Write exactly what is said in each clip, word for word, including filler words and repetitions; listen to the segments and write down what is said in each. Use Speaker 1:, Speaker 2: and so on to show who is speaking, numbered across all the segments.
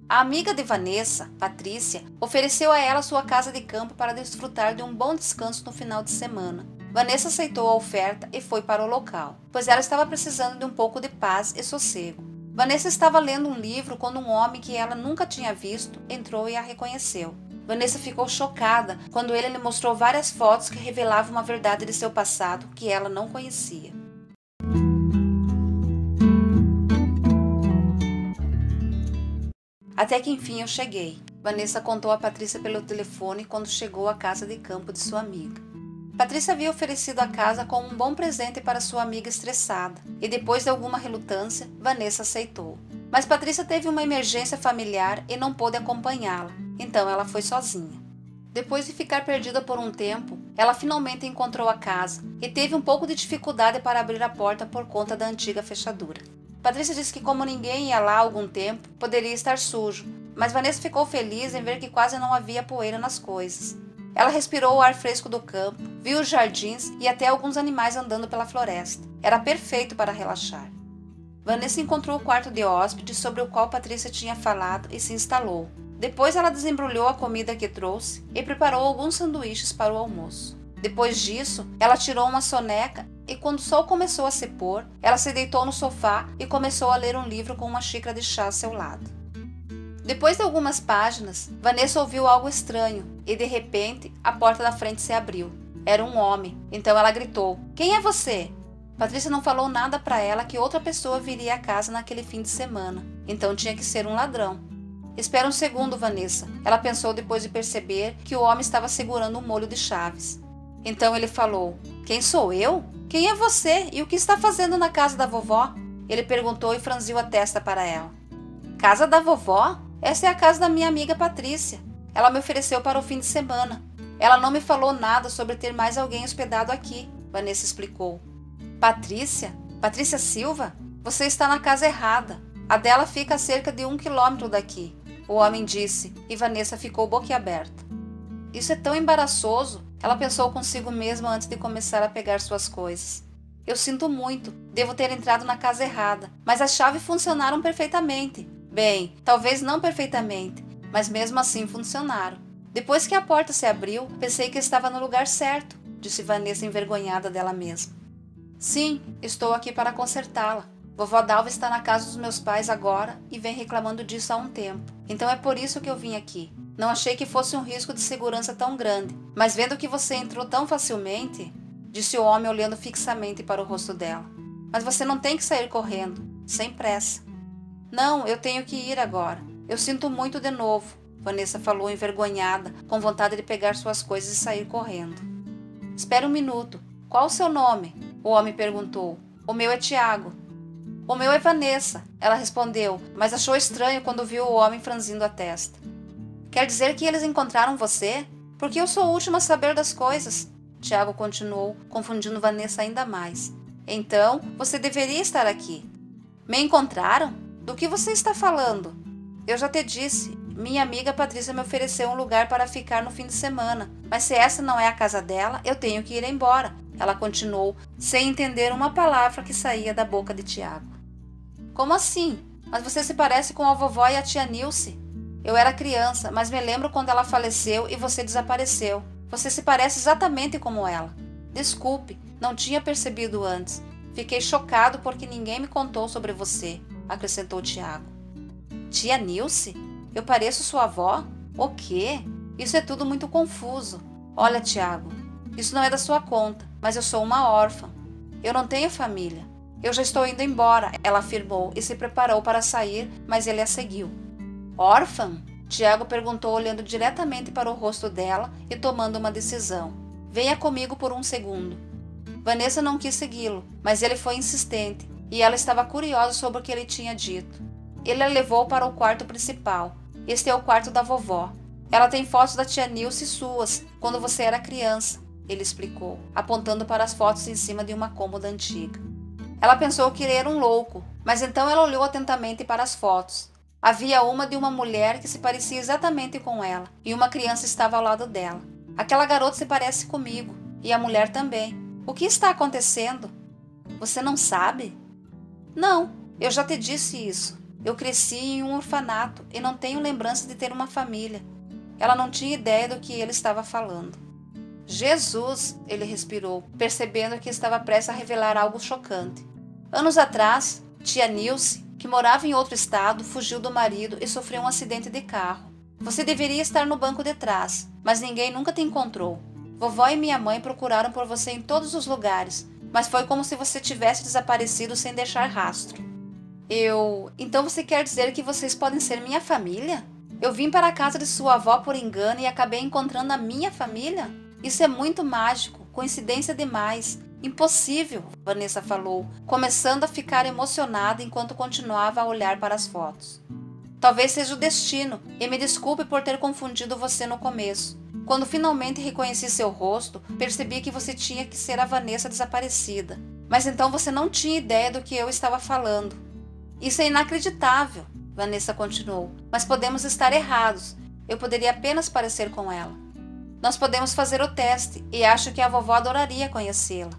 Speaker 1: A amiga de Vanessa, Patrícia, ofereceu a ela sua casa de campo para desfrutar de um bom descanso no final de semana. Vanessa aceitou a oferta e foi para o local, pois ela estava precisando de um pouco de paz e sossego. Vanessa estava lendo um livro quando um homem que ela nunca tinha visto entrou e a reconheceu. Vanessa ficou chocada quando ele lhe mostrou várias fotos que revelavam uma verdade de seu passado que ela não conhecia. Até que enfim eu cheguei. Vanessa contou a Patrícia pelo telefone quando chegou à casa de campo de sua amiga. Patrícia havia oferecido a casa como um bom presente para sua amiga estressada, e depois de alguma relutância, Vanessa aceitou. Mas Patrícia teve uma emergência familiar e não pôde acompanhá-la, então ela foi sozinha. Depois de ficar perdida por um tempo, ela finalmente encontrou a casa e teve um pouco de dificuldade para abrir a porta por conta da antiga fechadura. Patrícia disse que como ninguém ia lá há algum tempo, poderia estar sujo, mas Vanessa ficou feliz em ver que quase não havia poeira nas coisas. Ela respirou o ar fresco do campo, viu os jardins e até alguns animais andando pela floresta. Era perfeito para relaxar. Vanessa encontrou o quarto de hóspede sobre o qual Patrícia tinha falado e se instalou. Depois ela desembrulhou a comida que trouxe e preparou alguns sanduíches para o almoço. Depois disso, ela tirou uma soneca e quando o sol começou a se pôr, ela se deitou no sofá e começou a ler um livro com uma xícara de chá ao seu lado. Depois de algumas páginas, Vanessa ouviu algo estranho e, de repente, a porta da frente se abriu. Era um homem, então ela gritou: "Quem é você?" Patrícia não falou nada para ela que outra pessoa viria à casa naquele fim de semana, então tinha que ser um ladrão. "Espera um segundo, Vanessa", ela pensou depois de perceber que o homem estava segurando um molho de chaves. Então ele falou: "Quem sou eu? Quem é você e o que está fazendo na casa da vovó?" Ele perguntou e franziu a testa para ela. "Casa da vovó? Essa é a casa da minha amiga Patrícia. Ela me ofereceu para o fim de semana. Ela não me falou nada sobre ter mais alguém hospedado aqui", Vanessa explicou. "Patrícia? Patrícia Silva? Você está na casa errada. A dela fica a cerca de um quilômetro daqui", o homem disse, e Vanessa ficou boquiaberta. Isso é tão embaraçoso, ela pensou consigo mesma antes de começar a pegar suas coisas. "Eu sinto muito, devo ter entrado na casa errada, mas as chaves funcionaram perfeitamente." Bem, talvez não perfeitamente, mas mesmo assim funcionaram. "Depois que a porta se abriu, pensei que estava no lugar certo", disse Vanessa envergonhada dela mesma. "Sim, estou aqui para consertá-la. Vovó Dalva está na casa dos meus pais agora e vem reclamando disso há um tempo. Então é por isso que eu vim aqui. Não achei que fosse um risco de segurança tão grande, mas vendo que você entrou tão facilmente", disse o homem olhando fixamente para o rosto dela. "Mas você não tem que sair correndo, sem pressa." "Não, eu tenho que ir agora. Eu sinto muito de novo", Vanessa falou envergonhada, com vontade de pegar suas coisas e sair correndo. "Espera um minuto. Qual o seu nome?", o homem perguntou. "O meu é Tiago." "O meu é Vanessa", ela respondeu, mas achou estranho quando viu o homem franzindo a testa. "Quer dizer que eles encontraram você? Porque eu sou o último a saber das coisas", Tiago continuou, confundindo Vanessa ainda mais. "Então, você deveria estar aqui." "Me encontraram? Do que você está falando?" "Eu já te disse. Minha amiga Patrícia me ofereceu um lugar para ficar no fim de semana. Mas se essa não é a casa dela, eu tenho que ir embora", ela continuou, sem entender uma palavra que saía da boca de Tiago. "Como assim? Mas você se parece com a vovó e a tia Nilce." "Eu era criança, mas me lembro quando ela faleceu e você desapareceu. Você se parece exatamente como ela." "Desculpe, não tinha percebido antes. Fiquei chocado porque ninguém me contou sobre você", acrescentou Tiago. "Tia Nilce? Eu pareço sua avó? O quê? Isso é tudo muito confuso. Olha, Tiago, isso não é da sua conta, mas eu sou uma órfã. Eu não tenho família. Eu já estou indo embora", ela afirmou e se preparou para sair, mas ele a seguiu. "Órfã?", Tiago perguntou olhando diretamente para o rosto dela e tomando uma decisão. "Venha comigo por um segundo." Vanessa não quis segui-lo, mas ele foi insistente, e ela estava curiosa sobre o que ele tinha dito. Ele a levou para o quarto principal. "Este é o quarto da vovó. Ela tem fotos da tia Nilce suas, quando você era criança", ele explicou, apontando para as fotos em cima de uma cômoda antiga. Ela pensou que ele era um louco, mas então ela olhou atentamente para as fotos. Havia uma de uma mulher que se parecia exatamente com ela, e uma criança estava ao lado dela. "Aquela garota se parece comigo, e a mulher também. O que está acontecendo?" "Você não sabe?" "Não, eu já te disse isso." Eu cresci em um orfanato e não tenho lembrança de ter uma família. Ela não tinha ideia do que ele estava falando. Jesus, ele respirou, percebendo que estava prestes a revelar algo chocante. Anos atrás, tia Nilce, que morava em outro estado, fugiu do marido e sofreu um acidente de carro. Você deveria estar no banco de trás, mas ninguém nunca te encontrou. Vovó e minha mãe procuraram por você em todos os lugares, mas foi como se você tivesse desaparecido sem deixar rastro. Eu... Então você quer dizer que vocês podem ser minha família? Eu vim para a casa de sua avó por engano e acabei encontrando a minha família? Isso é muito mágico, coincidência demais. Impossível, Vanessa falou, começando a ficar emocionada enquanto continuava a olhar para as fotos. Talvez seja o destino, e me desculpe por ter confundido você no começo. Quando finalmente reconheci seu rosto, percebi que você tinha que ser a Vanessa desaparecida. Mas então você não tinha ideia do que eu estava falando. Isso é inacreditável, Vanessa continuou, mas podemos estar errados. Eu poderia apenas parecer com ela. Nós podemos fazer o teste, e acho que a vovó adoraria conhecê-la.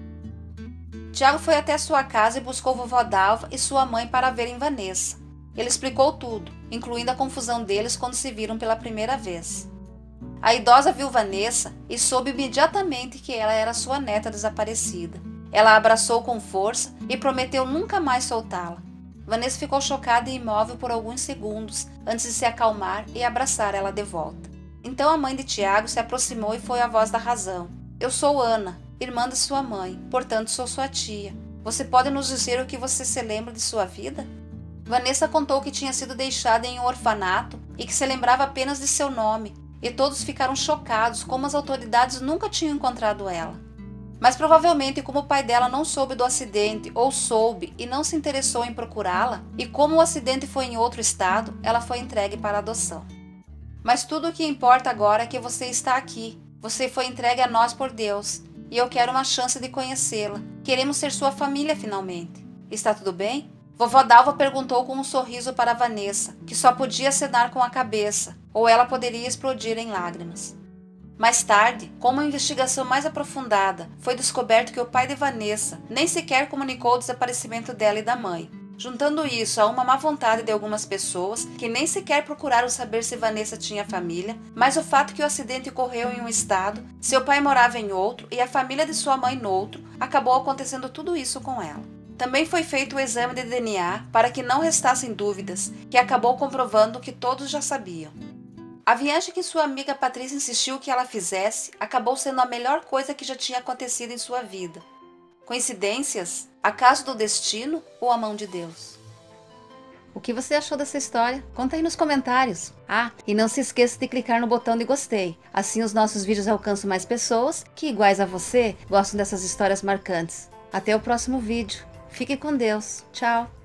Speaker 1: Tiago foi até sua casa e buscou vovó Dalva e sua mãe para verem Vanessa. Ele explicou tudo, incluindo a confusão deles quando se viram pela primeira vez. A idosa viu Vanessa e soube imediatamente que ela era sua neta desaparecida. Ela a abraçou com força e prometeu nunca mais soltá-la. Vanessa ficou chocada e imóvel por alguns segundos antes de se acalmar e abraçar ela de volta. Então a mãe de Tiago se aproximou e foi a voz da razão. Eu sou Ana, irmã de sua mãe, portanto sou sua tia. Você pode nos dizer o que você se lembra de sua vida? Vanessa contou que tinha sido deixada em um orfanato e que se lembrava apenas de seu nome, e todos ficaram chocados como as autoridades nunca tinham encontrado ela. Mas provavelmente como o pai dela não soube do acidente ou soube e não se interessou em procurá-la, e como o acidente foi em outro estado, ela foi entregue para adoção. Mas tudo o que importa agora é que você está aqui. Você foi entregue a nós por Deus, e eu quero uma chance de conhecê-la. Queremos ser sua família finalmente. Está tudo bem? Vovó Dalva perguntou com um sorriso para Vanessa, que só podia acenar com a cabeça, ou ela poderia explodir em lágrimas. Mais tarde, com uma investigação mais aprofundada, foi descoberto que o pai de Vanessa nem sequer comunicou o desaparecimento dela e da mãe. Juntando isso a uma má vontade de algumas pessoas que nem sequer procuraram saber se Vanessa tinha família, mas o fato que o acidente ocorreu em um estado, seu pai morava em outro e a família de sua mãe no outro, acabou acontecendo tudo isso com ela. Também foi feito o exame de D N A para que não restassem dúvidas, que acabou comprovando o que todos já sabiam. A viagem que sua amiga Patrícia insistiu que ela fizesse acabou sendo a melhor coisa que já tinha acontecido em sua vida. Coincidências? Acaso do destino ou a mão de Deus? O que você achou dessa história? Conta aí nos comentários. Ah, e não se esqueça de clicar no botão de gostei. Assim os nossos vídeos alcançam mais pessoas que, iguais a você, gostam dessas histórias marcantes. Até o próximo vídeo. Fique com Deus. Tchau.